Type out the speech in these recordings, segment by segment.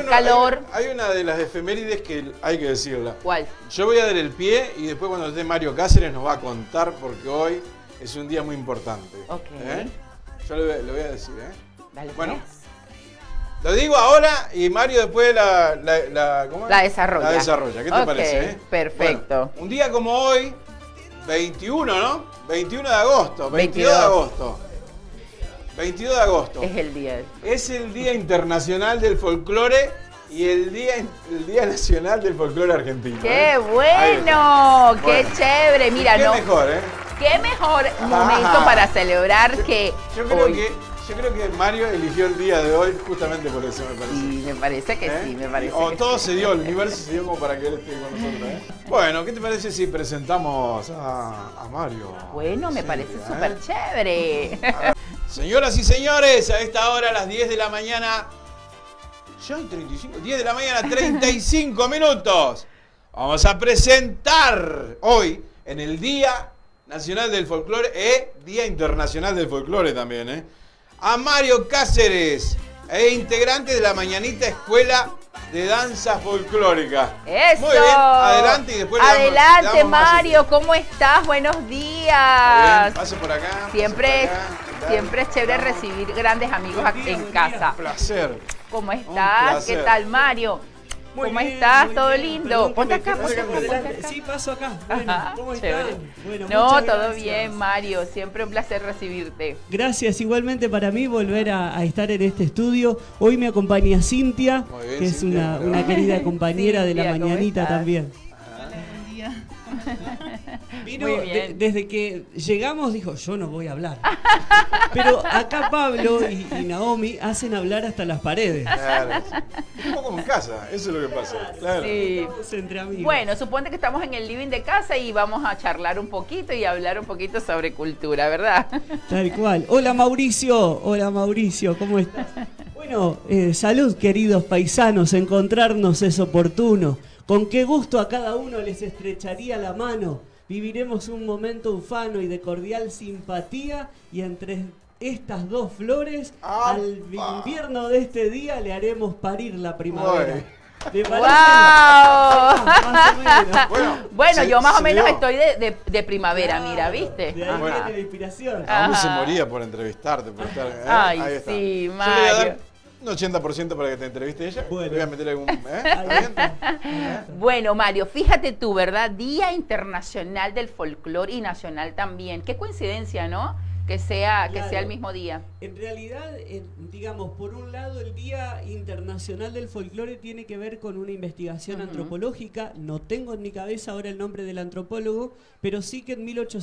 calor. Hay una de las efemérides que hay que decirla. ¿Cuál? Yo voy a dar el pie y después cuando esté Mario Cáceres nos va a contar porque hoy es un día muy importante. Ok. Yo lo voy a decir, Dale, bueno, pues. lo digo ahora y Mario después ¿cómo es? La desarrolla. La desarrolla. ¿Qué te parece? Perfecto. Bueno, un día como hoy, 21, ¿no? 21 de agosto, 22 de agosto. 22 de agosto. Es el día. Es el Día Internacional del Folclore y el Día Nacional del Folclore Argentino. ¡Qué bueno! ¡Qué chévere! Mira, qué mejor, ¿eh? ¡Qué mejor momento para celebrar que hoy! Yo creo que Mario eligió el día de hoy justamente por eso, me parece. Sí, me parece que sí, me parece que todo sí. se dio, el universo se dio como para que él esté con nosotros, ¿eh? Bueno, ¿qué te parece si presentamos a Mario? Bueno, me parece súper chévere. Señoras y señores, a esta hora, a las 10 de la mañana... ¿Ya hay 35? 10 de la mañana, 35 minutos. Vamos a presentar hoy, en el Día Nacional del Folclore, Día Internacional del Folclore también, a Mario Cáceres, integrante de la Mañanita Escuela de Danza Folclórica. ¡Eso! Muy bien, adelante y después adelante, le damos Mario, ¿cómo estás? Buenos días. Pase por acá. Siempre es es chévere recibir grandes amigos aquí en casa. Un placer. ¿Cómo estás? ¿Qué tal, Mario? ¿Cómo estás? ¿Todo lindo? Ponte acá, ponte acá. Sí, paso acá. Bueno, ¿cómo estás? Bueno, no, todo bien, Mario. Siempre un placer recibirte. Gracias, igualmente para mí volver a estar en este estudio. Hoy me acompaña Cintia, bien, que es Cintia, una querida compañera de la Cintia, ¿cómo Mañanita estás? también. Vino Muy bien. desde que llegamos dijo, yo no voy a hablar. Pero acá Pablo y Naomi hacen hablar hasta las paredes. Claro. Es un poco como en casa, eso es lo que pasa. Claro. Sí. Estamos entre amigos. Bueno, suponte que estamos en el living de casa y vamos a charlar un poquito y hablar un poquito sobre cultura, ¿verdad? Tal cual. Hola Mauricio, ¿cómo estás? Bueno, salud queridos paisanos, encontrarnos es oportuno. Con qué gusto a cada uno les estrecharía la mano. Viviremos un momento ufano y de cordial simpatía y entre estas dos flores al invierno de este día le haremos parir la primavera. ¿Te parece? ¡Wow! Más o menos. Bueno, yo más o se menos dio. estoy de primavera, mira, ¿viste? De ahí viene la inspiración. A mí se Ajá. moría por entrevistarte, por estar. Ay, Ahí está. sí, Yo le voy a dar Mario. un 80% para que te entreviste ella. Bueno. Le voy a meter algún. Ahí está. Bueno, Mario, fíjate tú, ¿verdad? Día Internacional del Folclore y Nacional también. Qué coincidencia, ¿no? Que sea el mismo día. En realidad, digamos, por un lado el Día Internacional del Folclore tiene que ver con una investigación antropológica. No tengo en mi cabeza ahora el nombre del antropólogo, pero sí que en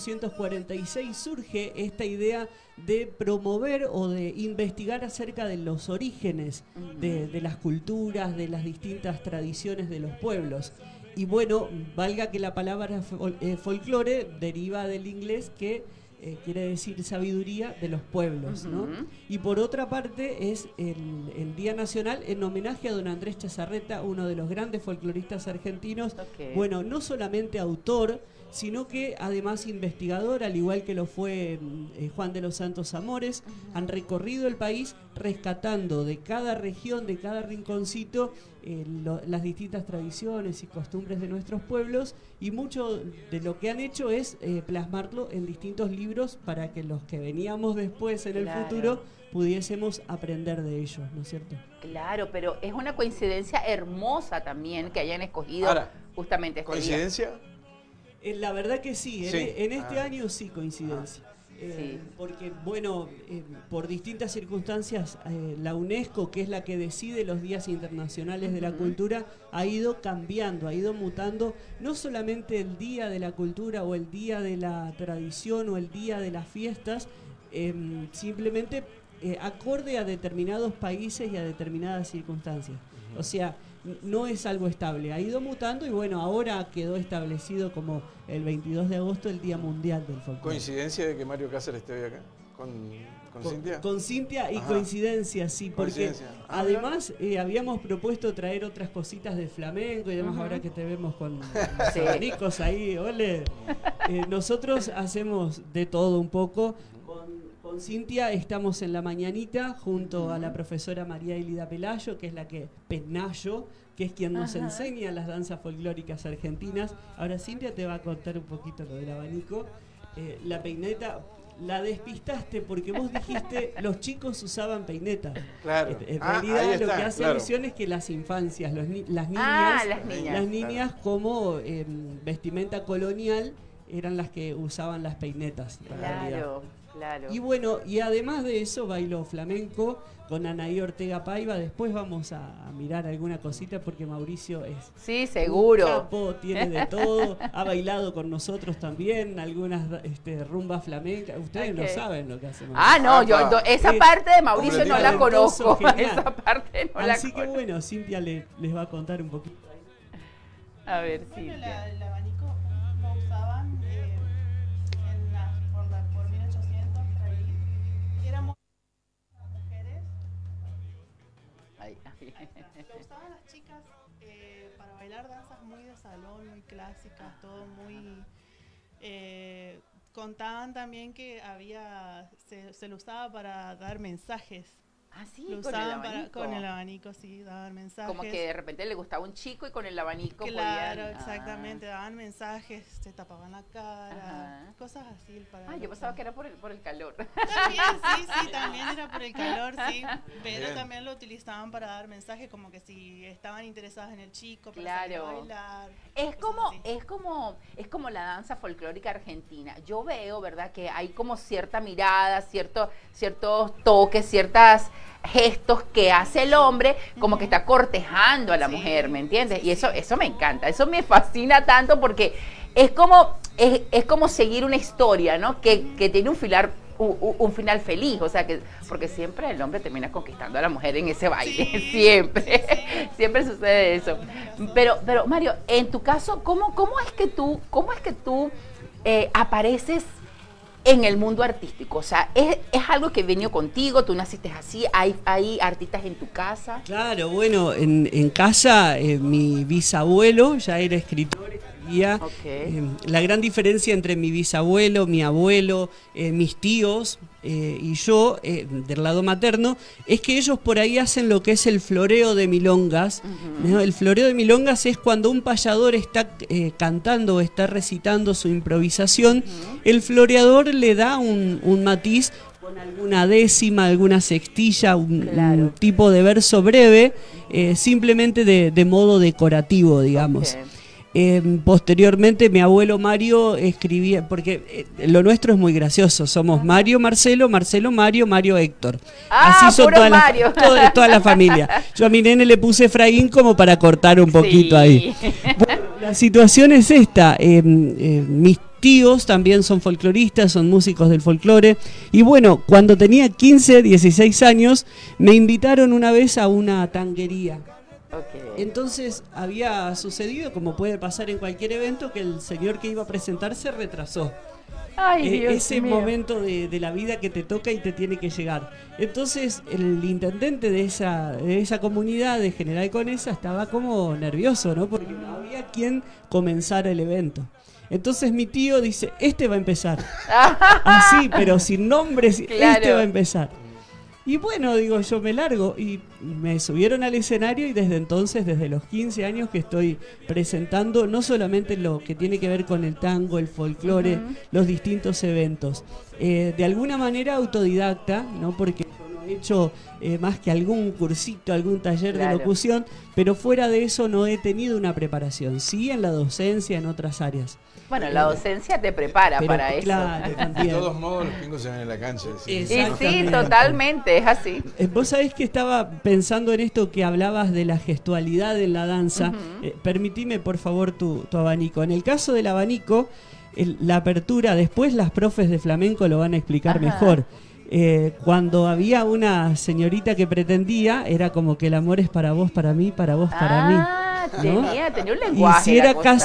1846 surge esta idea de promover o de investigar acerca de los orígenes de las culturas, de las distintas tradiciones de los pueblos. Y bueno, valga que la palabra folclore deriva del inglés que quiere decir sabiduría de los pueblos, ¿no? Y por otra parte es el Día Nacional en homenaje a don Andrés Chazarreta, uno de los grandes folcloristas argentinos, bueno, no solamente autor, sino que además investigador, al igual que lo fue Juan de los Santos Amores. Han recorrido el país rescatando de cada región, de cada rinconcito, las distintas tradiciones y costumbres de nuestros pueblos, y mucho de lo que han hecho es plasmarlo en distintos libros para que los que veníamos después en el futuro pudiésemos aprender de ellos, ¿no es cierto? Claro, pero es una coincidencia hermosa también que hayan escogido justamente este ¿Coincidencia? día. La verdad que sí, Sí. en este año sí coincidencia. Sí. Porque, bueno, por distintas circunstancias, la UNESCO, que es la que decide los días internacionales de la cultura, ha ido cambiando, ha ido mutando, no solamente el Día de la Cultura o el Día de la Tradición o el Día de las Fiestas, simplemente acorde a determinados países y a determinadas circunstancias. O sea, no es algo estable, ha ido mutando y bueno, ahora quedó establecido como el 22 de agosto el Día Mundial del Folclore. ¿Coincidencia de que Mario Cáceres esté hoy acá? ¿Con Cintia? Con Cintia y Ajá. coincidencia, sí, porque Coincidencia. además habíamos propuesto traer otras cositas de flamenco y demás, ahora que te vemos con Sí. abanicos ahí, ole. Nosotros hacemos de todo un poco. Con Con Cintia estamos en la mañanita junto a la profesora María Elida Pelayo, que es la que Penayo, que es quien nos enseña las danzas folclóricas argentinas. Ahora Cintia te va a contar un poquito lo del abanico. La peineta la despistaste porque vos dijiste los chicos usaban peineta. Claro. En realidad está, lo que hace claro. alusión es que las infancias, las niñas, las niñas como vestimenta colonial eran las que usaban las peinetas. En realidad. Claro, claro. Y bueno, y además de eso, bailo flamenco con Anaí Ortega Paiva. Después vamos a mirar alguna cosita porque Mauricio es Sí, seguro. un capo, tiene de todo. Ha bailado con nosotros también algunas rumbas flamencas. Ustedes no saben lo que hace Mauricio. Ah, no, esa parte de Mauricio Hombre, no la talentoso, conozco. genial. Esa parte no la Así que conozco. bueno, Cintia les va a contar un poquito. A ver, Bueno, Cintia. el abanico lo usaban por 1800 por ahí. Y éramos las mujeres. Ay, Lo usaban las chicas para bailar danzas muy de salón, muy clásicas, todo muy. Contaban también que se lo usaba para dar mensajes. Ah, sí, Lo con el usaban abanico. con el abanico, sí, daban mensajes. Como que de repente le gustaba un chico y con el abanico Claro, podían... exactamente, daban mensajes, se tapaban la cara, Ajá. cosas así. Yo pensaba que era por el calor. También, sí, también era por el calor, sí, pero Bien. también lo utilizaban para dar mensajes como que si estaban interesadas en el chico, para Claro. salir a bailar. Es cosas como, así. es como la danza folclórica argentina. Yo veo, ¿verdad?, que hay como cierta mirada, ciertos toques, ciertos gestos que hace el hombre como que está cortejando a la Sí. mujer, ¿me entiendes? Y eso me encanta, eso me fascina tanto porque es como seguir una historia, ¿no? Que tiene un final feliz, o sea, porque siempre el hombre termina conquistando a la mujer en ese baile, Sí, siempre sucede eso. Pero Mario, en tu caso, ¿cómo es que tú apareces en el mundo artístico? O sea, ¿es algo que venido contigo? ¿Tú naciste así? ¿Hay artistas en tu casa? Claro, bueno, en casa mi bisabuelo ya era escritor, escribía. La gran diferencia entre mi bisabuelo, mi abuelo, mis tíos y yo, del lado materno, es que ellos por ahí hacen lo que es el floreo de milongas. ¿No? El floreo de milongas es cuando un payador está cantando o está recitando su improvisación, el floreador le da un matiz con alguna décima, alguna sextilla, un tipo de verso breve, simplemente de modo decorativo, digamos. Ok. Posteriormente mi abuelo Mario escribía, porque lo nuestro es muy gracioso, somos Mario, Marcelo, Marcelo, Mario, Mario, Héctor. Ah, Así son puro Mario. toda la familia. Yo a mi nene le puse Efraín como para cortar un poquito Sí. ahí. Bueno, la situación es esta, mis tíos también son folcloristas, son músicos del folclore, y bueno, cuando tenía 15, 16 años, me invitaron una vez a una tanguería. Entonces había sucedido, como puede pasar en cualquier evento, que el señor que iba a presentar se retrasó. Ay, Dios Ese mío. momento de la vida que te toca y te tiene que llegar. Entonces el intendente de esa comunidad de General Conesa estaba como nervioso, ¿no? Porque no había quien comenzara el evento. Entonces mi tío dice, este va a empezar. Así, pero sin nombres, Claro. este va a empezar. Y bueno, digo, yo me largo y me subieron al escenario y desde entonces, desde los 15 años que estoy presentando no solamente lo que tiene que ver con el tango, el folclore, los distintos eventos. De alguna manera autodidacta, ¿no? Porque yo no he hecho más que algún cursito, algún taller de locución, pero fuera de eso no he tenido una preparación. Sí en la docencia, en otras áreas. Bueno, la docencia te prepara Pero, para eso. claro, De también. todos modos, los pingos se ven en la cancha. ¿Sí? Y sí, Exactamente. totalmente, es así. Vos sabés que estaba pensando en esto que hablabas de la gestualidad en la danza. Permitime, por favor, tu abanico. En el caso del abanico, la apertura, después las profes de flamenco lo van a explicar mejor. Cuando había una señorita que pretendía, era como que el amor es para vos, para mí, para vos, para mí. ¿no? tenía un lenguaje. Y si era la cosa.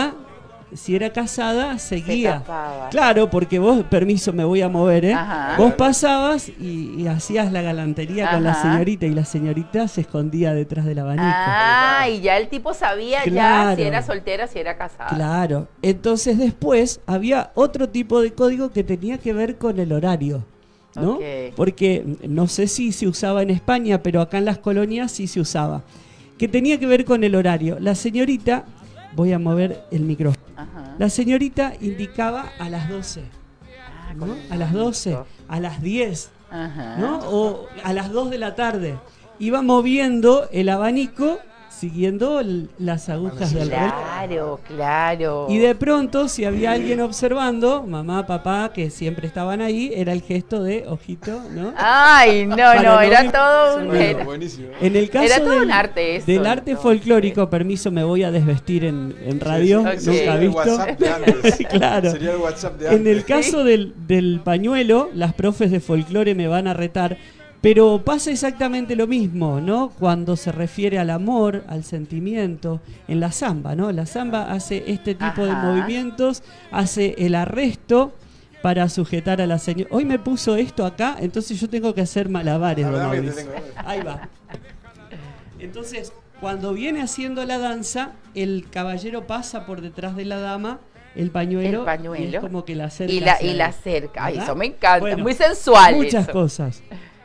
casada, seguía. tapaba. Claro, porque vos, permiso, me voy a mover, ¿eh? Ajá. Vos pasabas y hacías la galantería con la Ajá. señorita y la señorita se escondía detrás del abanico. Ah, y ya el tipo sabía ya Claro. si era soltera, si era casada. Claro. Entonces después había otro tipo de código que tenía que ver con el horario. ¿no? Ok. Porque no sé si se usaba en España, pero acá en las colonias sí se usaba. Que tenía que ver con el horario. La señorita, voy a mover el micrófono. Ajá. La señorita indicaba a las 12, Ah, ¿no? con el A las 12, abanico. a las 10, Ajá. ¿no? O a las 2 de la tarde. Iba moviendo el abanico siguiendo las agujas del reloj. Claro, claro. Y de pronto, si había alguien observando, mamá, papá, que siempre estaban ahí, era el gesto de ojito, ¿no? Ay, no, Para no, no era ver- todo un... Bueno, era- buenísimo. En el caso Era todo un arte eso, del arte entonces. folclórico, permiso, me voy a desvestir en radio, sí, nunca Sería el visto. WhatsApp de antes. Claro. Sería el WhatsApp de antes. En el caso del pañuelo, las profes de folclore me van a retar, pero pasa exactamente lo mismo, ¿no? Cuando se refiere al amor, al sentimiento, en la samba, ¿no? La samba hace este tipo de Ajá. movimientos, hace el arresto para sujetar a la señora. Hoy me puso esto acá, entonces yo tengo que hacer malabares, La don verdad que te Mauricio. tengo- Ahí va. Entonces, cuando viene haciendo la danza, el caballero pasa por detrás de la dama el pañuelo, El pañuelo. y es como que la acerca Y la, hacia y la él, cerca. Ay, ¿verdad? eso me encanta. Bueno, muy sensual. Muchas eso. cosas.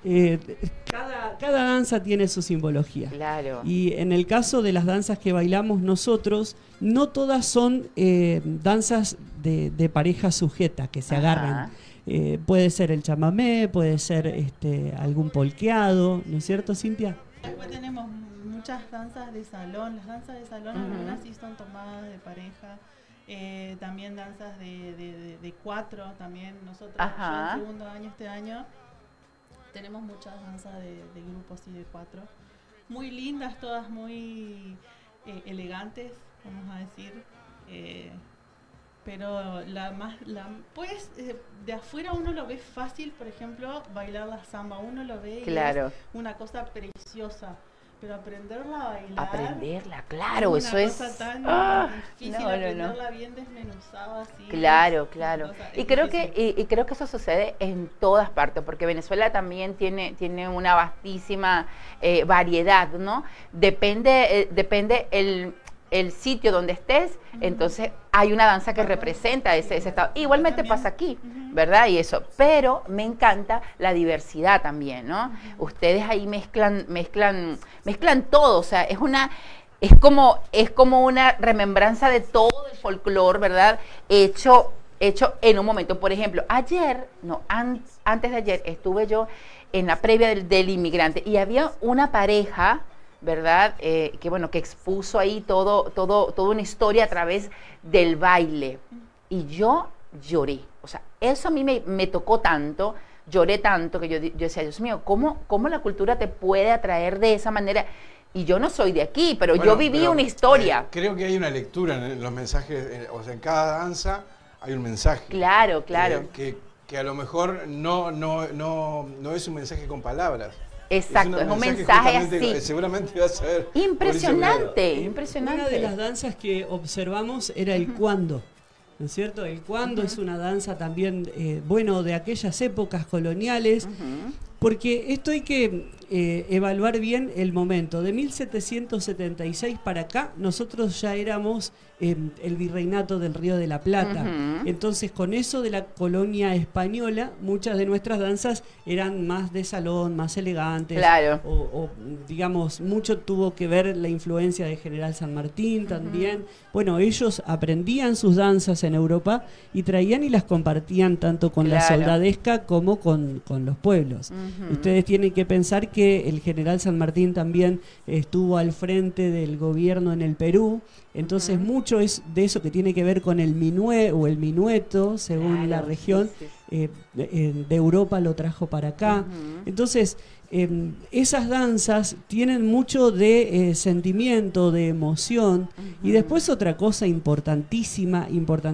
Cada danza tiene su simbología. Claro. Y en el caso de las danzas que bailamos nosotros, no todas son danzas de pareja sujeta, que se Ajá. agarran. Puede ser el chamamé, puede ser algún polqueado, ¿no es cierto, Cintia? Después tenemos muchas danzas de salón. Las danzas de salón, Ujú. algunas sí son tomadas de pareja. También danzas de cuatro. También nosotros, Ajá. yo en segundo año este año, tenemos muchas danzas de grupos y de cuatro. Muy lindas, todas muy elegantes, vamos a decir. Pero pues de afuera uno lo ve fácil, por ejemplo, bailar la samba, uno lo ve y Claro. es una cosa preciosa, pero aprenderla a bailar, Aprenderla, claro, eso es... una cosa tan Ah, difícil, no, no, no. aprenderla bien desmenuzada así. Claro, es claro. una cosa- Y es creo difícil. y creo que eso sucede en todas partes, porque Venezuela también tiene una vastísima variedad, ¿no? Depende el sitio donde estés, entonces hay una danza que representa ese estado. Igualmente También. pasa aquí, ¿verdad? Y eso, pero me encanta la diversidad también, ¿no? Ustedes ahí mezclan todo, o sea, es como una remembranza de todo el folclore, ¿verdad? Hecho en un momento. Por ejemplo, antes de ayer estuve yo en la previa del inmigrante y había una pareja, ¿verdad? Que expuso ahí toda una historia a través del baile. Y yo lloré. O sea, eso a mí me tocó tanto, lloré tanto, que yo decía, Dios mío, ¿cómo la cultura te puede atraer de esa manera? Y yo no soy de aquí, pero Bueno, yo viví pero, una historia. creo que hay una lectura en los mensajes, o sea, en cada danza hay un mensaje. Claro. Que a lo mejor no es un mensaje con palabras. Exacto, es un mensaje justamente, así. Seguramente vas a ver. Impresionante, Una impresionante. de las danzas que observamos era el cuando, ¿no es cierto? El cuando es una danza también, de aquellas épocas coloniales, Ujú. porque esto hay que evaluar bien el momento. De 1776 para acá, nosotros ya éramos el virreinato del Río de la Plata. Ujú. Entonces, con eso de la colonia española, muchas de nuestras danzas eran más de salón, más elegantes. Claro. Digamos, mucho tuvo que ver la influencia de General San Martín también. Bueno, ellos aprendían sus danzas en Europa y traían y las compartían tanto con la Claro. soldadesca como con los pueblos. Ujú. Ustedes tienen que pensar que el General San Martín también estuvo al frente del gobierno en el Perú. Entonces mucho es de eso que tiene que ver con el minué o el minueto, según Claro, la región, sí, sí. de Europa lo trajo para acá. Ujú. Entonces, esas danzas tienen mucho de sentimiento, de emoción. Y después otra cosa importantísima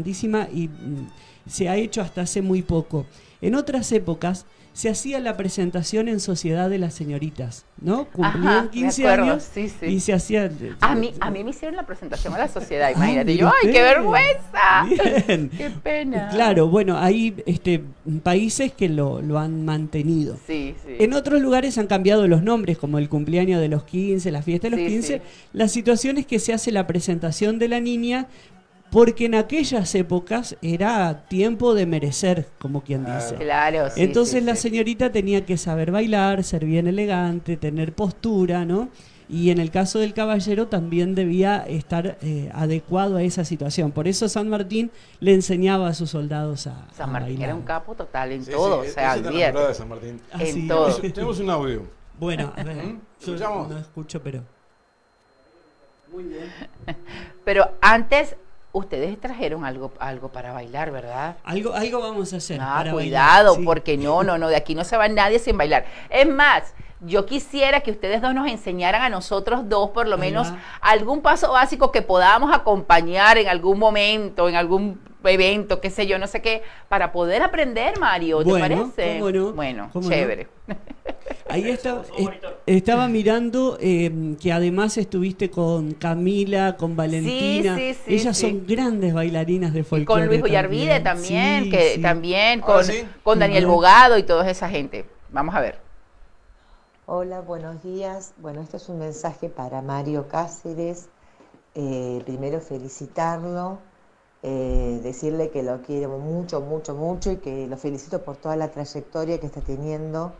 y se ha hecho hasta hace muy poco. En otras épocas se hacía la presentación en sociedad de las señoritas, ¿no? Cumplían Ajá, me 15 acuerdo, años sí, sí. y se hacía... A mí me hicieron la presentación a la sociedad, imagínate. mire Yo, ¡ay, qué usted. vergüenza! Bien. ¡Qué pena! Claro, bueno, hay países que lo han mantenido. Sí, sí. En otros lugares han cambiado los nombres, como el cumpleaños de los 15, la fiesta de los Sí, 15. sí. La situación es que se hace la presentación de la niña porque en aquellas épocas era tiempo de merecer, como quien dice. Claro, sí. Entonces sí, la sí. señorita tenía que saber bailar, ser bien elegante, tener postura, ¿no? Y en el caso del caballero también debía estar adecuado a esa situación. Por eso San Martín le enseñaba a sus soldados a San Martín bailar. era un capo total en Sí, todo, sí, o sea, ese está olvídate. enamorado de San Martín. Ah, En sí. todo. Tenemos un audio. Bueno, a ver, yo ¿Escuchamos? no escucho, pero... Muy bien. Pero antes, ustedes trajeron algo para bailar, ¿verdad? Algo vamos a hacer. Ah, para cuidado, bailar, sí. porque no, de aquí no se va nadie sin bailar. Es más, yo quisiera que ustedes dos nos enseñaran a nosotros dos, por lo Ahí menos, va. algún paso básico que podamos acompañar en algún momento, en algún evento, qué sé yo, no sé qué, para poder aprender, Mario, ¿te Bueno, parece? cómo no, Bueno, cómo chévere. Ahí estaba mirando que además estuviste con Camila, con Valentina. Sí, sí, Ellas sí. son grandes bailarinas de Y folclore. con Luis Ollarvide también, Sí, que sí. también Ahora con, sí. con Daniel Ujú. Bogado y toda esa gente. Vamos a ver. Hola, buenos días. Bueno, esto es un mensaje para Mario Cáceres. Primero felicitarlo, decirle que lo quiero mucho, mucho, mucho y que lo felicito por toda la trayectoria que está teniendo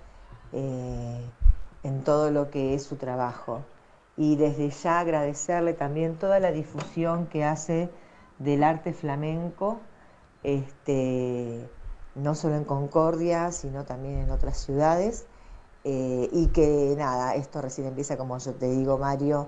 en todo lo que es su trabajo. Y desde ya agradecerle también toda la difusión que hace del arte flamenco, no solo en Concordia, sino también en otras ciudades. Y que nada, esto recién empieza, como yo te digo, Mario,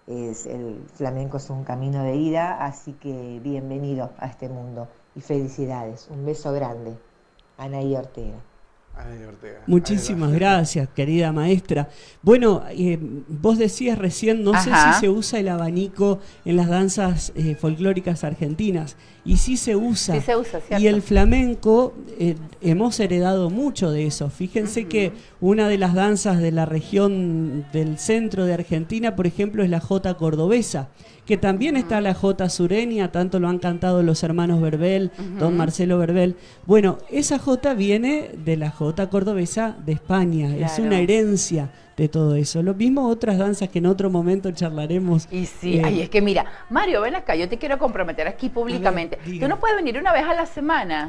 el flamenco es un camino de ida, así que bienvenido a este mundo y felicidades. Un beso grande. Anaí Ortega. Ay, Ortega. Muchísimas Ahí va. gracias, querida maestra. Bueno, vos decías recién, no sé Ajá. si se usa el abanico en las danzas folclóricas argentinas. Y sí se usa. Sí se usa, ¿cierto? Y el flamenco, hemos heredado mucho de eso. Fíjense que una de las danzas de la región del centro de Argentina, por ejemplo, es la jota cordobesa, que también está la jota sureña, tanto lo han cantado los hermanos Verbel, don Marcelo Verbel. Bueno, esa jota viene de la jota cordobesa de España, es Claro. una herencia de todo eso. Lo mismo otras danzas que en otro momento charlaremos. Y sí, ay, es que mira, Mario, ven acá, yo te quiero comprometer aquí públicamente. diga. Tú no puedes venir una vez a la semana.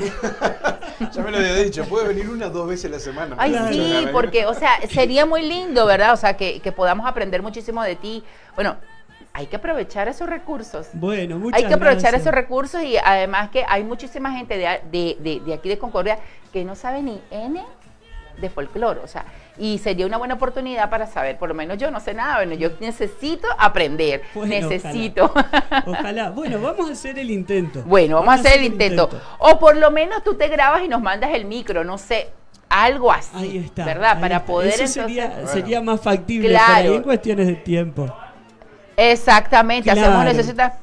Ya me lo había dicho, puede venir 1 o 2 veces a la semana. Ay, Claro. sí, porque, o sea, sería muy lindo, ¿verdad? O sea, que podamos aprender muchísimo de ti. Bueno, hay que aprovechar esos recursos. Bueno, muchas Hay que aprovechar gracias. esos recursos y además que hay muchísima gente de aquí de Concordia que no sabe ni N de folclore, o sea, y sería una buena oportunidad para saber, por lo menos yo no sé nada, bueno, yo necesito aprender, Bueno, necesito. Ojalá. Bueno, vamos a hacer el intento. Bueno, vamos a hacer el intento. O por lo menos tú te grabas y nos mandas el micro, no sé, algo así, Ahí está. ¿verdad? ahí Para está. poder Eso entonces... sería más factible Claro. por ahí en cuestiones de tiempo. Exactamente, Claro. hacemos necesita.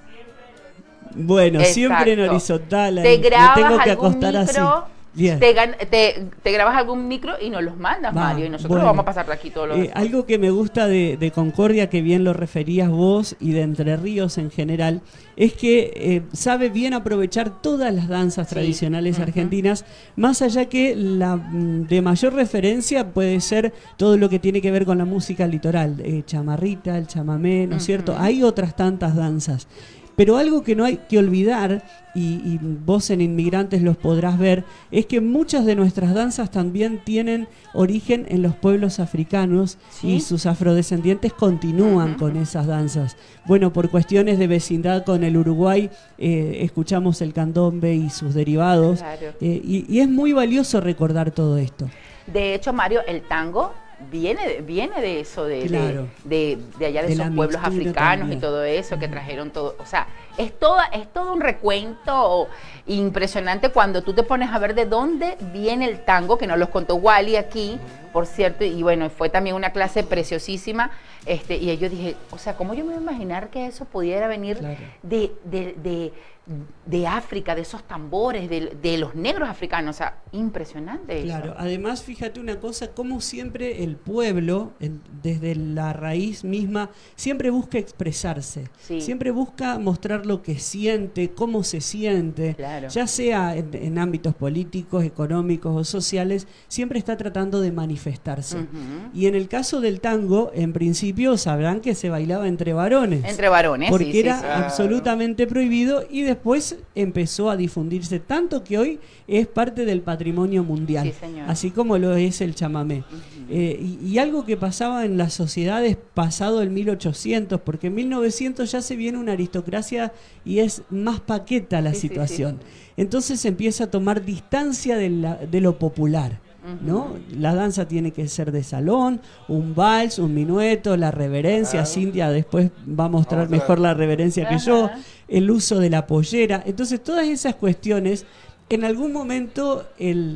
Bueno, siempre en Exacto. horizontal. Te ahí. Me grabas tengo que algún acostar micro, así. Bien. te grabas algún micro y nos los mandas, Va, Mario, y nosotros bueno. lo vamos a pasar de aquí todos los días. Algo que me gusta de Concordia, que bien lo referías vos, y de Entre Ríos en general, es que sabe bien aprovechar todas las danzas Sí. tradicionales argentinas, más allá que la de mayor referencia puede ser todo lo que tiene que ver con la música litoral, chamarrita, el chamamé, ¿no es cierto? Hay otras tantas danzas. Pero algo que no hay que olvidar, y vos en Inmigrantes los podrás ver, es que muchas de nuestras danzas también tienen origen en los pueblos africanos, ¿Sí? y sus afrodescendientes continúan con esas danzas. Bueno, por cuestiones de vecindad con el Uruguay, escuchamos el candombe y sus derivados, Claro. y es muy valioso recordar todo esto. De hecho, Mario, el tango viene de eso, Claro. de allá de De esos la pueblos mixtura africanos también. y todo eso, que trajeron todo, o sea, es todo un recuento impresionante cuando tú te pones a ver de dónde viene el tango, que nos los contó Wally aquí, por cierto, y bueno, fue también una clase preciosísima, y yo dije, o sea, ¿cómo yo me iba a imaginar que eso pudiera venir Claro. de África, de esos tambores, de los negros africanos? O sea, impresionante eso. Claro, además fíjate una cosa, como siempre el pueblo, desde la raíz misma, siempre busca expresarse, Sí. siempre busca mostrar lo que siente, cómo se siente, Claro. ya sea en ámbitos políticos, económicos o sociales, siempre está tratando de manifestarse. Ujú. Y en el caso del tango, en principio sabrán que se bailaba entre varones. Entre varones, porque sí, era sí, sí. absolutamente prohibido, y después empezó a difundirse tanto que hoy es parte del patrimonio mundial, Sí, señor. así como lo es el chamamé. Y algo que pasaba en las sociedades pasado el 1800, porque en 1900 ya se viene una aristocracia y es más paqueta la Sí, sí, situación. Entonces se empieza a tomar distancia de lo popular, ¿no? La danza tiene que ser de salón, un vals, un minueto, la reverencia. Claro. Cintia después va a mostrar mejor la reverencia que yo, el uso de la pollera. Entonces todas esas cuestiones, en algún momento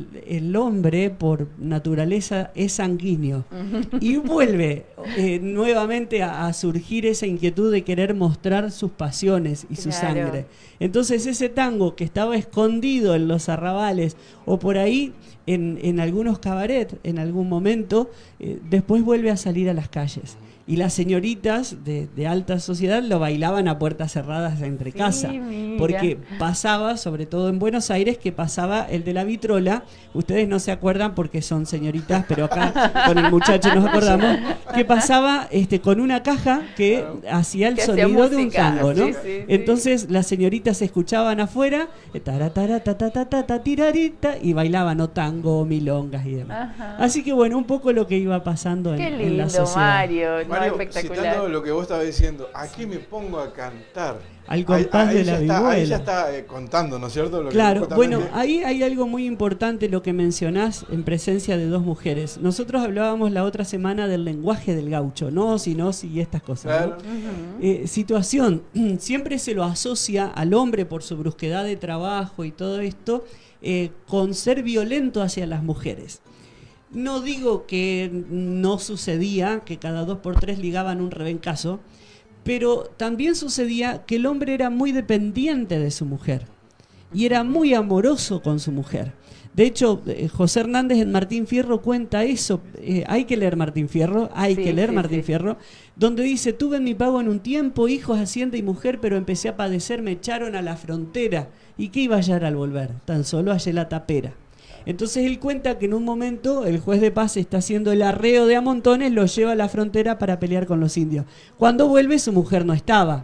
el hombre por naturaleza es sanguíneo y vuelve nuevamente a surgir esa inquietud de querer mostrar sus pasiones y su Claro. sangre. Entonces ese tango que estaba escondido en los arrabales o por ahí en algunos cabarets en algún momento, después vuelve a salir a las calles. Y las señoritas de alta sociedad lo bailaban a puertas cerradas entre Sí, casa. mira. Porque pasaba, sobre todo en Buenos Aires, que pasaba el de la vitrola. Ustedes no se acuerdan porque son señoritas, pero acá con el muchacho nos acordamos. Que pasaba con una caja que hacía el Que hacía sonido de un música. tango, ¿no? Sí, sí, sí. Entonces las señoritas escuchaban afuera, taratara, ta, ta, ta, ta, ta, tirarita, y bailaban o tango o milongas y demás. Ajá. Así que bueno, un poco lo que iba pasando Qué en la lindo, sociedad. Mario. No, Mario, espectacular. citando lo que vos estabas diciendo, aquí me pongo a cantar. Al compás de la Ahí vihuela. ya está contando, ¿no es cierto? Lo que Claro, justamente- bueno, ahí hay algo muy importante lo que mencionás en presencia de dos mujeres. Nosotros hablábamos la otra semana del lenguaje del gaucho, no, si y estas cosas. ¿no? Claro. Situación, siempre se lo asocia al hombre por su brusquedad de trabajo y todo esto, con ser violento hacia las mujeres. No digo que no sucedía, que cada 2 por 3 ligaban un rebencazo, pero también sucedía que el hombre era muy dependiente de su mujer y era muy amoroso con su mujer. De hecho, José Hernández en Martín Fierro cuenta eso. Hay que leer Martín Fierro, Martín Fierro, donde dice: tuve en mi pago en un tiempo, hijos, hacienda y mujer, pero empecé a padecer, me echaron a la frontera. ¿Y qué iba a hallar al volver? Tan solo hallé la tapera. Entonces él cuenta que en un momento el juez de paz está haciendo el arreo de a montones, lo lleva a la frontera para pelear con los indios. Cuando vuelve, su mujer no estaba.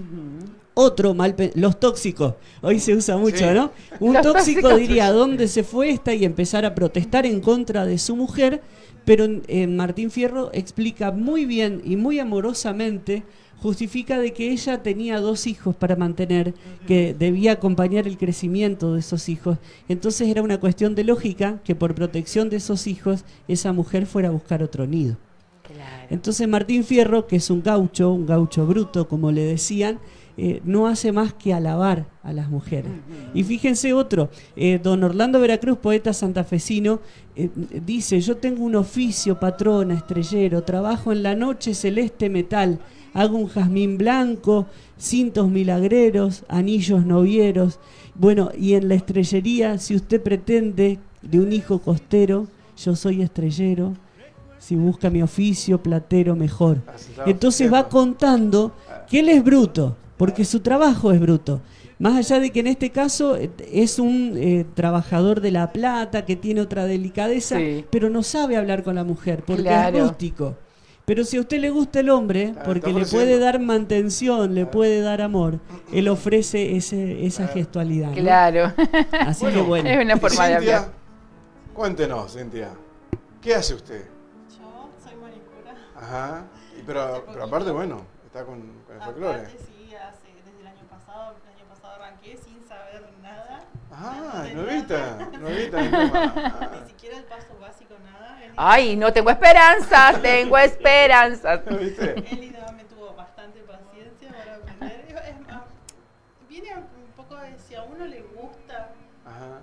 Otro los tóxicos, hoy se usa mucho, Sí. ¿no? Un Los tóxico tóxicos. diría: ¿a dónde se fue esta? Y empezar a protestar en contra de su mujer, pero en Martín Fierro explica muy bien y muy amorosamente, justifica de que ella tenía 2 hijos para mantener, que debía acompañar el crecimiento de esos hijos. Entonces era una cuestión de lógica que por protección de esos hijos esa mujer fuera a buscar otro nido. Claro. Entonces Martín Fierro, que es un gaucho bruto, como le decían, no hace más que alabar a las mujeres. Y fíjense otro, don Orlando Veracruz, poeta santafesino, dice: yo tengo un oficio, patrona, estrellero, trabajo en la noche celeste metal, hago un jazmín blanco, cintos milagreros, anillos novieros. Bueno, y en la estrellería, si usted pretende de un hijo costero, yo soy estrellero. Si busca mi oficio, platero mejor. Entonces va contando que él es bruto, porque su trabajo es bruto. Más allá de que en este caso es un trabajador de La Plata, que tiene otra delicadeza, Sí. pero no sabe hablar con la mujer, porque Claro. es rústico. Pero si a usted le gusta el hombre, Claro, porque está le puede ofreciendo. dar mantención, le puede dar amor, él ofrece esa gestualidad, ¿no? Claro. Así que bueno. Es una forma de Cintia, hablar. cuéntenos, Cintia, ¿qué hace usted? Yo soy manicura. Ajá, pero aparte, bueno, está con el folclore. Aparte, sí, desde el año pasado arranqué sin saber nada. Ah, No nuevita, tenía- nuevita. en tema. Ni siquiera el paso básico, nada. Ay, no tengo esperanzas, tengo esperanzas. ¿Viste? Él me tuvo bastante paciencia para aprender. Es más, viene un poco de si a uno le gusta, Ajá.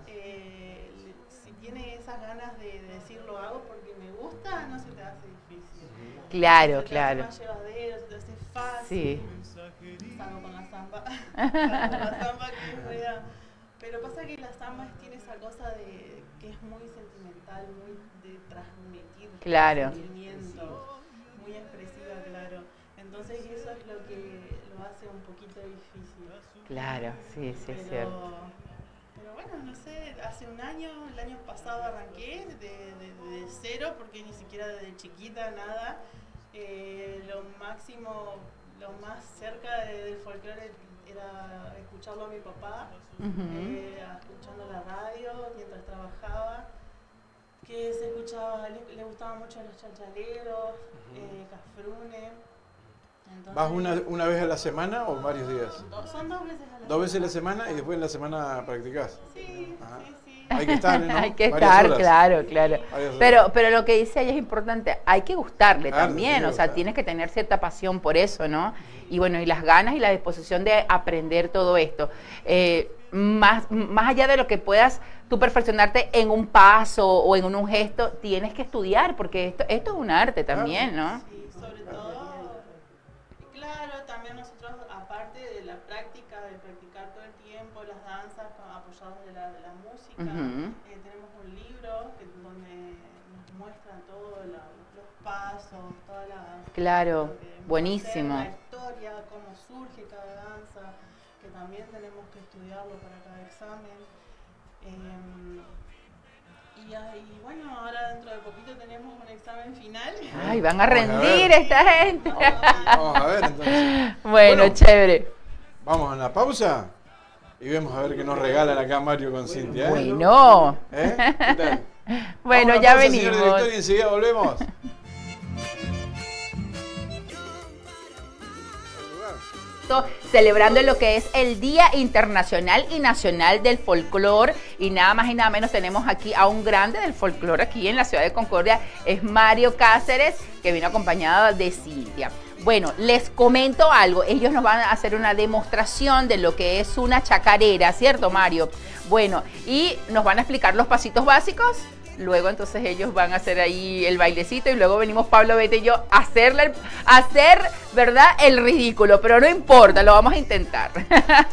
si tiene esas ganas de decir lo hago porque me gusta, no se te hace difícil. Claro, Se te claro. hace más llevadero, se te hace fácil. Sí. Salvo con la samba. Salvo con la samba que es media- Pero pasa que la samba tiene esa cosa de que es muy sentimental, muy de transmitir Claro. sentimientos, muy expresiva, claro. Entonces eso es lo que lo hace un poquito difícil. Claro, sí, sí, es cierto. Pero bueno, no sé, hace un año, el año pasado arranqué de cero, porque ni siquiera desde chiquita nada. Lo máximo, lo más cerca del folclore era escucharlo a mi papá, escuchando la radio mientras trabajaba, que se escuchaba, le gustaban mucho los chachaleros, Cafrune. Entonces, ¿Vas una vez a la semana o varios días? Son 2 veces a la semana. 2 veces a la semana y después en la semana practicás. Sí, Ajá. sí. Hay que estar, ¿no? Hay que Varias estar, horas. claro. Varias horas. Pero lo que dice ella es importante, hay que gustarle Claro, también, tiene que o sea, gustar. tienes que tener cierta pasión por eso, ¿no? Y bueno, y las ganas y la disposición de aprender todo esto. Más allá de lo que puedas tú perfeccionarte en un paso o en un gesto, tienes que estudiar, porque esto es un arte también, ¿no? Sí, sobre todo, claro, también nosotros, aparte de la práctica, de practicar todo el tiempo las danzas apoyados de la música, tenemos un libro donde nos muestran todos los pasos, toda la... Claro, lo que debemos buenísimo. hacer, la historia, cómo surge cada danza, que también tenemos que estudiarlo para cada examen. Y bueno, ahora dentro de poquito tenemos un examen final. Ay, van a Vamos a rendir ver. esta gente. Vamos a ver entonces. Bueno, chévere. Vamos a una pausa y vemos a ver qué nos regalan acá Mario con Cintia. ¿Eh? Bueno. ¿Eh? ¿Qué tal? Bueno, Vamos a ya pausa, venimos. Señor director, y enseguida volvemos. Celebrando lo que es el Día Internacional y Nacional del Folclor, y nada más y nada menos tenemos aquí a un grande del folclor aquí en la ciudad de Concordia, es Mario Cáceres, que vino acompañado de Cintia. Bueno, les comento algo, ellos nos van a hacer una demostración de lo que es una chacarera, ¿cierto, Mario? Bueno, y nos van a explicar los pasitos básicos. Luego entonces ellos van a hacer ahí el bailecito y luego venimos Pablo, Bete y yo a hacer, ¿verdad? El ridículo, pero no importa, lo vamos a intentar. ¿Qué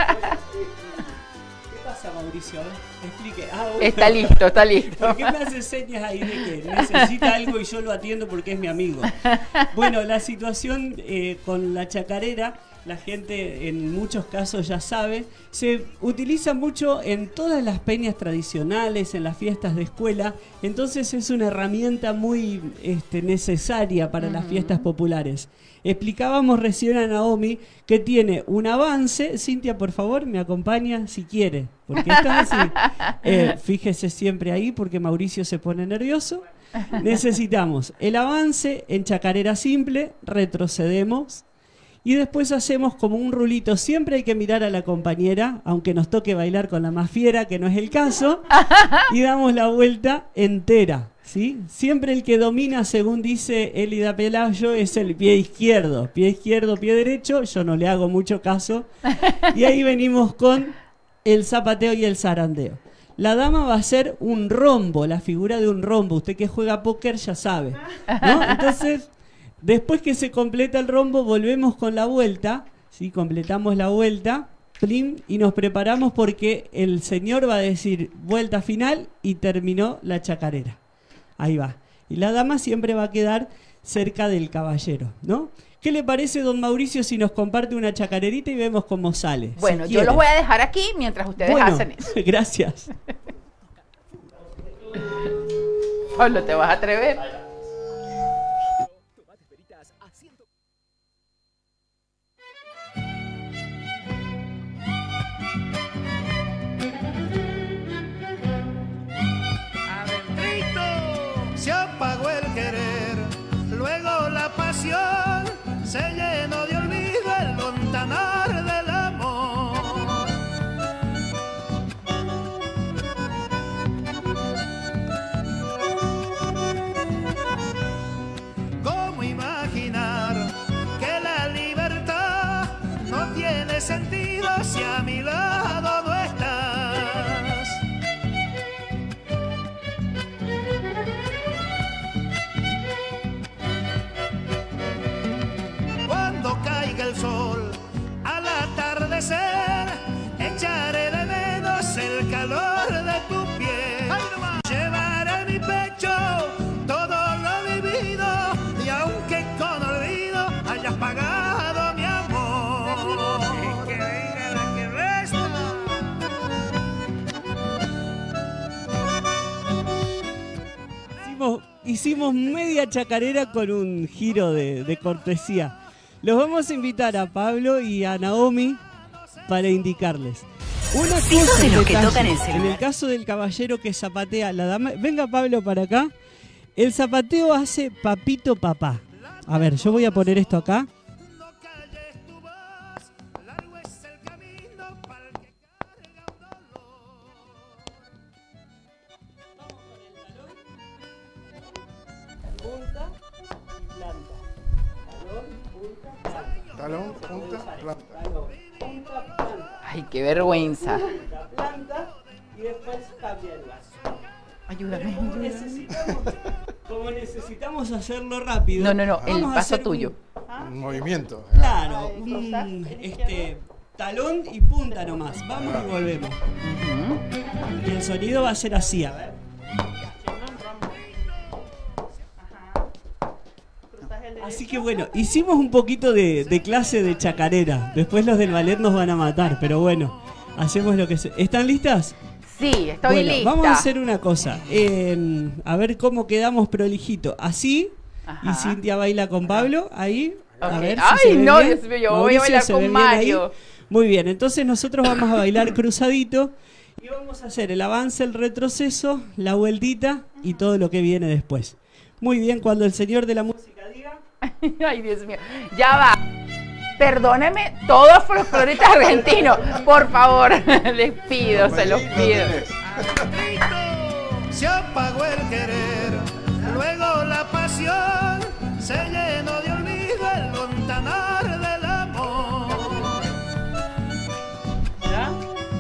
pasa, Mauricio? Explique. Bueno. Está listo, está listo. ¿Por qué me hace señas ahí de que necesita algo y yo lo atiendo porque es mi amigo? Bueno, la situación con la chacarera, la gente en muchos casos ya sabe, se utiliza mucho en todas las peñas tradicionales, en las fiestas de escuela, entonces es una herramienta muy necesaria para las fiestas populares. Explicábamos recién a Naomi que tiene un avance. Cintia, por favor, me acompaña si quiere, porque esto es así. Fíjese siempre ahí porque Mauricio se pone nervioso. Necesitamos el avance en chacarera simple, retrocedemos y después hacemos como un rulito. Siempre hay que mirar a la compañera, aunque nos toque bailar con la más fiera, que no es el caso, y damos la vuelta entera. ¿Sí? Siempre el que domina, según dice Elida Pelayo, es el pie izquierdo, pie derecho. Yo no le hago mucho caso. Y ahí venimos con el zapateo y el zarandeo. La dama va a hacer un rombo, la figura de un rombo. Usted que juega póker ya sabe, ¿no? Entonces, después que se completa el rombo, volvemos con la vuelta. ¿Sí? Completamos la vuelta. Plim, y nos preparamos porque el señor va a decir vuelta final y terminó la chacarera. Ahí va. Y la dama siempre va a quedar cerca del caballero, ¿no? ¿Qué le parece, don Mauricio, si nos comparte una chacarerita y vemos cómo sale? Bueno, si yo quiere. los voy a dejar aquí mientras ustedes hacen eso. Gracias. Pablo, ¿te vas a atrever? Se apagó el querer, luego la pasión, se llenó de olvido el montanar del amor. ¿Cómo imaginar que la libertad no tiene sentido si a mi lado no estás? Cuando caiga el sol al atardecer, echaré de menos el calor de tu piel. Llevaré en mi pecho todo lo vivido y aunque con olvido hayas pagado mi amor. Y que venga la que resta. Hicimos media chacarera con un giro de cortesía. Los vamos a invitar a Pablo y a Naomi para indicarles. Una Si sos cosa de en los que detalle, tocan el en celular. el caso del caballero que zapatea la dama, venga Pablo para acá. El zapateo hace papito papá. A ver, yo voy a poner esto acá. Punta y planta. Talón, punta, planta. Talón, punta, planta. Ay, qué vergüenza. Punta, planta y después cambia el vaso. Ayúdame. Como necesitamos hacerlo rápido. No, el vamos a paso hacer tuyo. Un movimiento. Claro, Cruzás, talón y punta nomás. Vamos y volvemos. Y el sonido va a ser así, a ver. Así que bueno, hicimos un poquito de clase de chacarera. Después los del ballet nos van a matar, pero bueno, hacemos lo que se... ¿Están listas? Sí, estoy Bueno, lista. vamos a hacer una cosa. A ver cómo quedamos prolijito. Así, y Ajá. Cintia baila con Pablo, ahí. A Ok. ver si Ay, se ve no, bien. Dios mío, yo voy a Mauricio, bailar ¿se con ve bien ahí? Mario. Muy bien, entonces nosotros vamos a bailar cruzadito y vamos a hacer el avance, el retroceso, la vueltita y todo lo que viene después. Muy bien, cuando el señor de la música diga... Ay, Dios mío. Ya va. Perdóneme, todos folcloristas argentinos. Por favor, les pido, se los pido. Se apagó el querer, luego la pasión se llenó de olvido el montanar del amor. ¿Ya?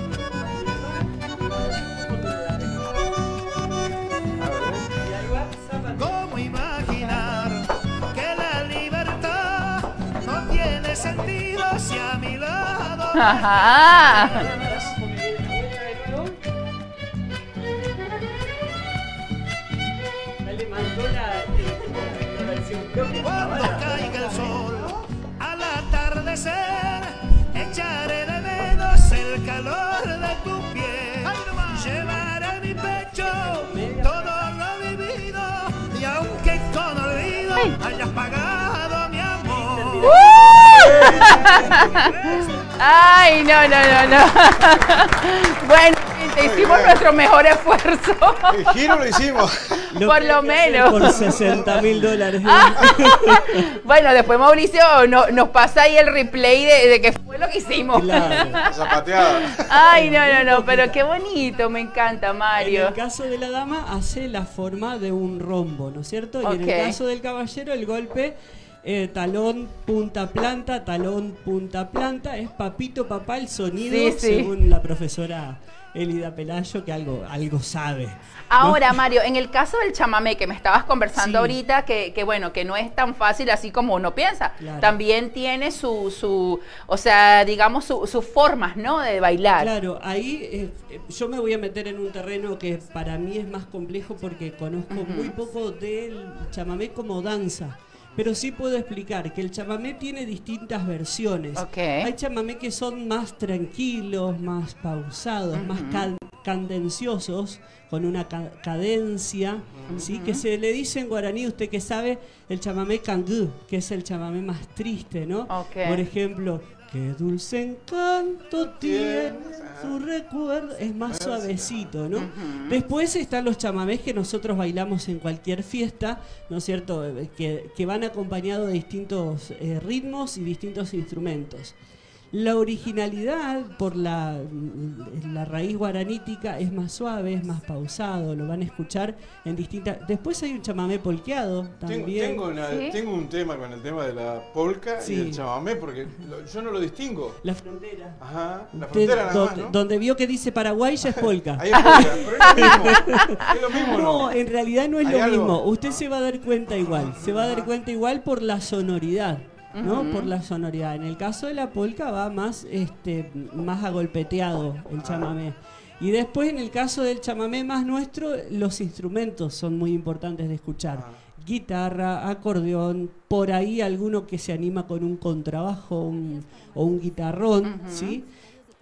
¿Cómo imaginar que la libertad no tiene sentido si a mi lado Ajá. Dale, mandó la versión propia. cuando caiga el sol al atardecer echaré de menos el calor de tu piel, llevaré en mi pecho todo lo vivido y aunque con olvido hayas pagado mi amor. Ay, no. Bueno, gente, hicimos nuestro mejor esfuerzo. El giro lo hicimos. Por lo menos. Por $60.000. Bueno, después Mauricio nos pasa ahí el replay de qué fue lo que hicimos. Claro. Zapateada. Ay, no, pero qué bonito, me encanta, En Mario. el caso de la dama hace la forma de un rombo, ¿no es cierto? Y en Ok. el caso del caballero el golpe talón, punta, planta, talón, punta, planta, es papito, papá el sonido, Sí, sí. según la profesora Elida Pelayo, que algo sabe. ¿no? Ahora, Mario, en el caso del chamamé que me estabas conversando Sí. ahorita, que bueno, que no es tan fácil así como uno piensa. Claro. También tiene o sea, digamos, sus formas, ¿no? De bailar. Claro, ahí yo me voy a meter en un terreno que para mí es más complejo porque conozco muy poco del chamamé como danza. Pero sí puedo explicar que el chamamé tiene distintas versiones. Ok. Hay chamamé que son más tranquilos, más pausados, más cadenciosos, con una cadencia, ¿sí? Que se le dice en guaraní, usted que sabe, el chamamé cangú, que es el chamamé más triste, ¿no? Ok. Por ejemplo, qué dulce encanto tiene su recuerdo, es más suavecito, ¿no? Después están los chamamés que nosotros bailamos en cualquier fiesta, ¿no es cierto? Que van acompañados de distintos ritmos y distintos instrumentos. La originalidad por la raíz guaranítica es más suave, es más pausado, lo van a escuchar en distintas... Después hay un chamamé polqueado también. ¿Sí? Tengo un tema con el tema de la polca Sí. y el chamamé porque yo no lo distingo. La frontera. Ajá, la frontera nada más, ¿no? Donde vio que dice Paraguay ya es polka. Ahí es polca, pero es lo mismo. Es lo mismo, No, ¿no? en realidad no es ¿Hay lo algo? mismo. Usted se va a dar cuenta igual. Se va a dar cuenta igual por la sonoridad. ¿No? Por la sonoridad. En el caso de la polka va más agolpeteado el chamamé. Y después en el caso del chamamé más nuestro, los instrumentos son muy importantes de escuchar. Guitarra, acordeón, por ahí alguno que se anima con un contrabajo o un guitarrón, ¿sí?